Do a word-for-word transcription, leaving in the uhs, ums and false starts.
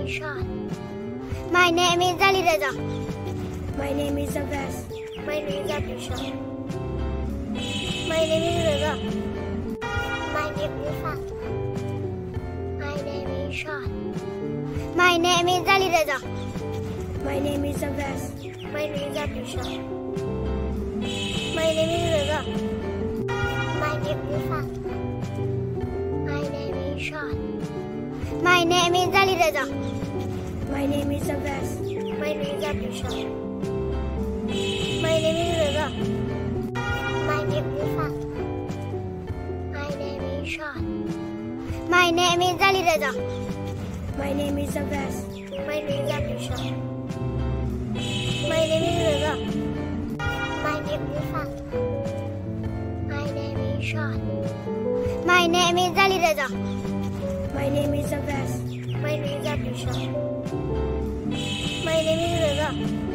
Ishan. My name is Ali Reza. My name is Abbas. My name is Abisha. My name is Reza. My name is Fatima. My name is Ishan. My name is Ali Reza. My name is Abbas. My name is Abisha. My name is Reza. My name is Fatima. My name is Ishan. My name is Ali Reza. My name is Abbas. My name is Abisha. My name is Reza. My name is Fatima. My name is Ishan. My name is Ali Reza. My name is Abbas. My name is Abisha. My name is Reza. My name is Fatima. My name is Ishan. My name is Ali Reza. My name is Abbas. My name is Abisha. My name is Reza.